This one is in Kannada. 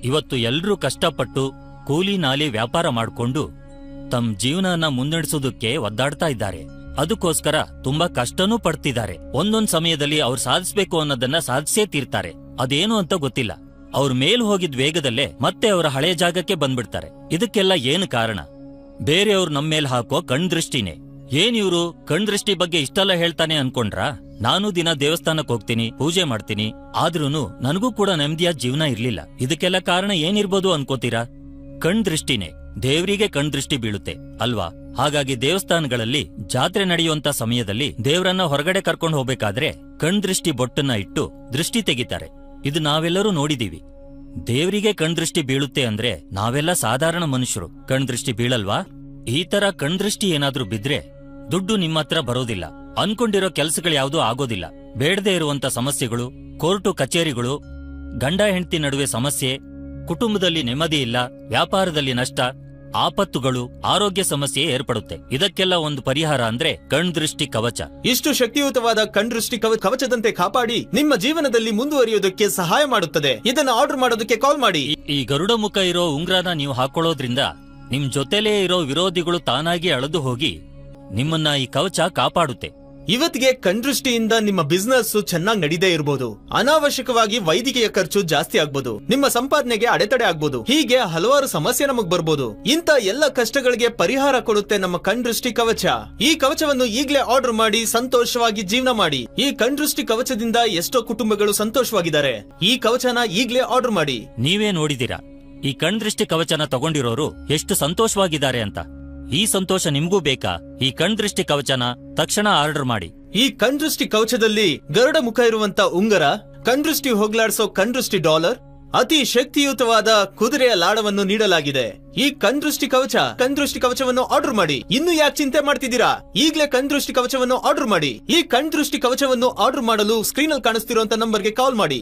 ಇವತ್ತು ಎಲ್ರೂ ಕಷ್ಟಪಟ್ಟು ಕೂಲಿ ನಾಲಿ ವ್ಯಾಪಾರ ಮಾಡ್ಕೊಂಡು ತಮ್ಮ ಜೀವನನ ಮುನ್ನಡೆಸೋದಕ್ಕೆ ಒದ್ದಾಡ್ತಾ ಇದ್ದಾರೆ. ಅದಕ್ಕೋಸ್ಕರ ತುಂಬಾ ಕಷ್ಟನೂ ಪಡ್ತಿದ್ದಾರೆ. ಒಂದೊಂದ್ ಸಮಯದಲ್ಲಿ ಅವ್ರು ಸಾಧಿಸ್ಬೇಕು ಅನ್ನೋದನ್ನ ಸಾಧಿಸೇ ತೀರ್ತಾರೆ. ಅದೇನು ಅಂತ ಗೊತ್ತಿಲ್ಲ. ಅವ್ರ ಮೇಲ್ ಹೋಗಿದ್ ವೇಗದಲ್ಲೇ ಮತ್ತೆ ಅವರ ಹಳೆಯ ಜಾಗಕ್ಕೆ ಬಂದ್ಬಿಡ್ತಾರೆ. ಇದಕ್ಕೆಲ್ಲ ಏನು ಕಾರಣ? ಬೇರೆಯವ್ರು ನಮ್ಮೇಲ್ ಹಾಕೋ ಕಣ್ದೃಷ್ಟಿನೇ. ಏನಿವ್ರು ಕಣ್ದೃಷ್ಟಿ ಬಗ್ಗೆ ಇಷ್ಟೆಲ್ಲ ಹೇಳ್ತಾನೆ ಅನ್ಕೊಂಡ್ರಾ? ನಾನು ದಿನ ದೇವಸ್ಥಾನಕ್ಕೆ ಹೋಗ್ತೀನಿ, ಪೂಜೆ ಮಾಡ್ತೀನಿ, ಆದ್ರೂನು ನನಗೂ ಕೂಡ ನೆಮ್ಮದಿಯಾದ ಜೀವನ ಇರ್ಲಿಲ್ಲ. ಇದಕ್ಕೆಲ್ಲ ಕಾರಣ ಏನಿರ್ಬೋದು ಅನ್ಕೋತೀರಾ? ಕಣ್ದೃಷ್ಟಿನೇ. ದೇವ್ರಿಗೆ ಕಣ್ದೃಷ್ಟಿ ಬೀಳುತ್ತೆ ಅಲ್ವಾ? ಹಾಗಾಗಿ ದೇವಸ್ಥಾನಗಳಲ್ಲಿ ಜಾತ್ರೆ ನಡೆಯುವಂತ ಸಮಯದಲ್ಲಿ ದೇವ್ರನ್ನ ಹೊರಗಡೆ ಕರ್ಕೊಂಡು ಹೋಗ್ಬೇಕಾದ್ರೆ ಕಣ್ದೃಷ್ಟಿ ಬೊಟ್ಟನ್ನ ಇಟ್ಟು ದೃಷ್ಟಿ ತೆಗಿತಾರೆ. ಇದು ನಾವೆಲ್ಲರೂ ನೋಡಿದೀವಿ. ದೇವ್ರಿಗೆ ಕಣ್ದೃಷ್ಟಿ ಬೀಳುತ್ತೆ ಅಂದ್ರೆ ನಾವೆಲ್ಲ ಸಾಧಾರಣ ಮನುಷ್ಯರು ಕಣ್ದೃಷ್ಟಿ ಬೀಳಲ್ವಾ? ಈ ತರ ಕಣ್ದೃಷ್ಟಿ ಏನಾದ್ರೂ ಬಿದ್ರೆ ದುಡ್ಡು ನಿಮ್ಮತ್ರ ಬರೋದಿಲ್ಲ, ಅನ್ಕೊಂಡಿರೋ ಕೆಲ್ಸಗಳ್ಯಾವುದೂ ಆಗೋದಿಲ್ಲ, ಬೇಡದೇ ಇರುವಂತ ಸಮಸ್ಯೆಗಳು, ಕೋರ್ಟು ಕಚೇರಿಗಳು, ಗಂಡ ಹೆಂಡತಿ ನಡುವೆ ಸಮಸ್ಯೆ, ಕುಟುಂಬದಲ್ಲಿ ನೆಮ್ಮದಿ ಇಲ್ಲ, ವ್ಯಾಪಾರದಲ್ಲಿ ನಷ್ಟ, ಆಪತ್ತುಗಳು, ಆರೋಗ್ಯ ಸಮಸ್ಯೆ ಏರ್ಪಡುತ್ತೆ. ಇದಕ್ಕೆಲ್ಲ ಒಂದು ಪರಿಹಾರ ಅಂದ್ರೆ ಕಣ್ದೃಷ್ಟಿ ಕವಚ. ಇಷ್ಟು ಶಕ್ತಿಯುತವಾದ ಕಣ್ದೃಷ್ಟಿ ಕವಚದಂತೆ ಕಾಪಾಡಿ ನಿಮ್ಮ ಜೀವನದಲ್ಲಿ ಮುಂದುವರಿಯೋದಕ್ಕೆ ಸಹಾಯ ಮಾಡುತ್ತದೆ. ಇದನ್ನು ಆರ್ಡರ್ ಮಾಡೋದಕ್ಕೆ ಕಾಲ್ ಮಾಡಿ. ಈ ಗರುಡ ಮುಖ ಇರೋ ಉಂಗ್ರನ ನೀವು ಹಾಕೊಳ್ಳೋದ್ರಿಂದ ನಿಮ್ ಜೊತೆಲೇ ಇರೋ ವಿರೋಧಿಗಳು ತಾನಾಗಿ ಅಳೆದು ಹೋಗಿ ನಿಮ್ಮನ್ನ ಈ ಕವಚ ಕಾಪಾಡುತ್ತೆ. ಇವತ್ತಿಗೆ ಕಣ್ದೃಷ್ಟಿಯಿಂದ ನಿಮ್ಮ ಬಿಸ್ನೆಸ್ ಚೆನ್ನಾಗಿ ನಡೀದೇ ಇರಬಹುದು, ಅನಾವಶ್ಯಕವಾಗಿ ವೈದ್ಯಕೀಯ ಖರ್ಚು ಜಾಸ್ತಿ ಆಗ್ಬೋದು, ನಿಮ್ಮ ಸಂಪಾದನೆಗೆ ಅಡೆತಡೆ ಆಗ್ಬೋದು, ಹೀಗೆ ಹಲವಾರು ಸಮಸ್ಯೆ ನಮಗ್ ಬರ್ಬೋದು. ಇಂತ ಎಲ್ಲ ಕಷ್ಟಗಳಿಗೆ ಪರಿಹಾರ ಕೊಡುತ್ತೆ ನಮ್ಮ ಕಣ್ದೃಷ್ಟಿ ಕವಚ. ಈ ಕವಚವನ್ನು ಈಗ್ಲೇ ಆರ್ಡರ್ ಮಾಡಿ ಸಂತೋಷವಾಗಿ ಜೀವನ ಮಾಡಿ. ಈ ಕಣ್ದೃಷ್ಟಿ ಕವಚದಿಂದ ಎಷ್ಟೋ ಕುಟುಂಬಗಳು ಸಂತೋಷವಾಗಿದ್ದಾರೆ. ಈ ಕವಚನ ಈಗ್ಲೇ ಆರ್ಡರ್ ಮಾಡಿ. ನೀವೇ ನೋಡಿದೀರಾ ಈ ಕಣ್ದೃಷ್ಟಿ ಕವಚನ ತಗೊಂಡಿರೋರು ಎಷ್ಟು ಸಂತೋಷವಾಗಿದ್ದಾರೆ ಅಂತ. ಈ ಸಂತೋಷ ನಿಮ್ಗೂ ಬೇಕಾ? ಈ ಕಣ್ದೃಷ್ಟಿ ಕವಚನ ತಕ್ಷಣ ಆರ್ಡರ್ ಮಾಡಿ. ಈ ಕಣ್ದೃಷ್ಟಿ ಕವಚದಲ್ಲಿ ಗರುಡ ಮುಖ ಇರುವಂತ ಉಂಗರ, ಕಣ್ದೃಷ್ಟಿ ಹೋಗ್ಲಾಡ್ಸೋ ಕಣ್ದೃಷ್ಟಿ ಡಾಲರ್, ಅತಿ ಶಕ್ತಿಯುತವಾದ ಕುದುರೆಯ ಲಾಡವನ್ನು ನೀಡಲಾಗಿದೆ. ಈ ಕಣ್ದೃಷ್ಟಿ ಕವಚವನ್ನು ಆರ್ಡರ್ ಮಾಡಿ. ಇನ್ನು ಯಾಕೆ ಚಿಂತೆ ಮಾಡ್ತಿದ್ದೀರಾ? ಈಗಲೇ ಕಣ್ದೃಷ್ಟಿ ಕವಚವನ್ನು ಆರ್ಡರ್ ಮಾಡಿ. ಈ ಕಣ್ದೃಷ್ಟಿ ಕವಚವನ್ನು ಆರ್ಡರ್ ಮಾಡಲು ಸ್ಕ್ರೀನ್ ಅಲ್ಲಿ ಕಾಣಿಸ್ತಿರುವಂತ ನಂಬರ್ಗೆ ಕಾಲ್ ಮಾಡಿ.